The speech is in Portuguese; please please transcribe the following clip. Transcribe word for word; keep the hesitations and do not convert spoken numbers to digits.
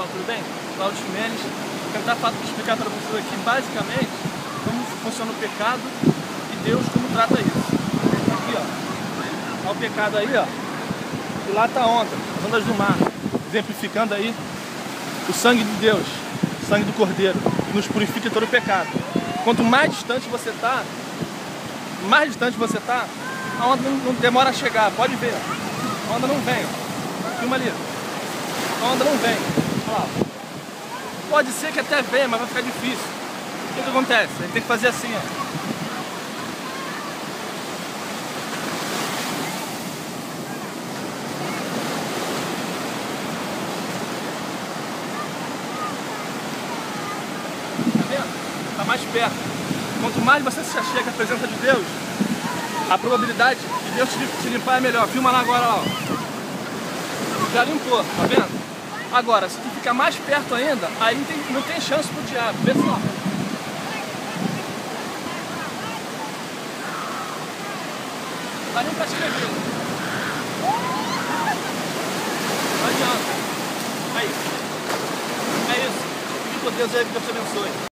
pessoal, tudo bem? Cláudio Ximenes. Vou tentar explicar para vocês aqui basicamente como funciona o pecado e Deus como trata isso. Aqui, ó. Olha o pecado aí, ó. E lá está a onda, as ondas do mar, exemplificando aí o sangue de Deus, o sangue do Cordeiro, que nos purifica de todo o pecado. Quanto mais distante você está, mais distante você está, a onda não, não demora a chegar, pode ver. A onda não vem, ó. Filma ali. A onda não vem. Olha lá. Pode ser que até venha, mas vai ficar difícil. O que, que acontece? A gente tem que fazer assim, ó. Tá vendo? Tá mais perto. Quanto mais você se achega à presença de Deus, a probabilidade de Deus te limpar é melhor. Filma lá agora, ó. Já limpou, tá vendo? Agora, se tu ficar mais perto ainda, aí tem, não tem chance pro diabo. Vê só. Tá nem pra escrever. Não adianta. Aí. É isso. Fique com Deus aí, que Deus te abençoe.